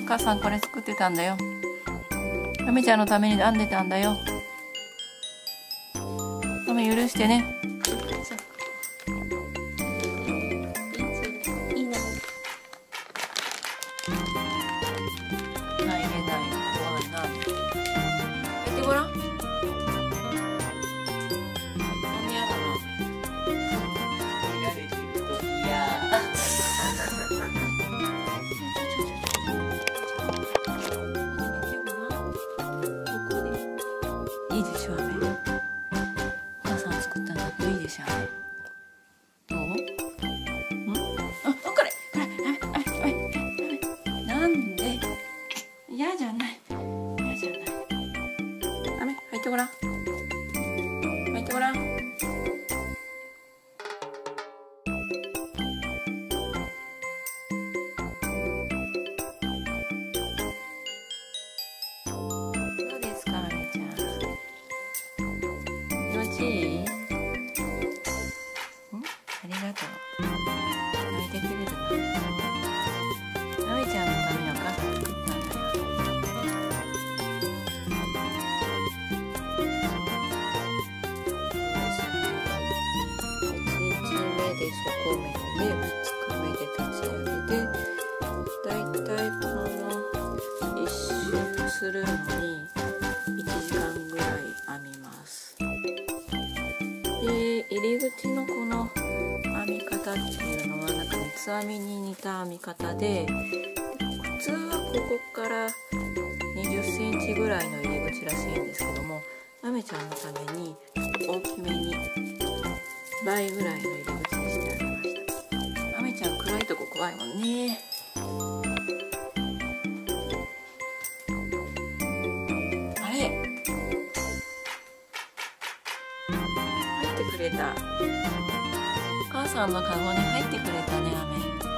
母さんこれ作ってたんだよ。アメちゃんのために編んでたんだよ。アメ許してね。入れない。怖いな。入ってごらん。嫌だな。いいでしょ、雨。お母さん作ったんだけどいいでしょ、雨。どう？これ、なんで？嫌じゃない。嫌じゃない。雨、入ってごらん。入ってごらん。どうですか、雨ちゃん。気持ちいい？ありがとう。泣いてくれるな。あめちゃんのためにお母さん作ったんだよ。1日目で底面で、2日目で立ち上げて、だいたいこの1周するのに1時間ぐらい編みます。で、入り口のこの編み方っていうのはなんか三つ編みに似た編み方で、普通はここから20センチぐらいの入り口らしいんですけども、あめちゃんのために大きめに倍ぐらいの入り口にしてあげました。あめちゃん暗いとこ怖いもんね。あれ、入ってくれた。お母さんのカゴに入ってくれたね、雨。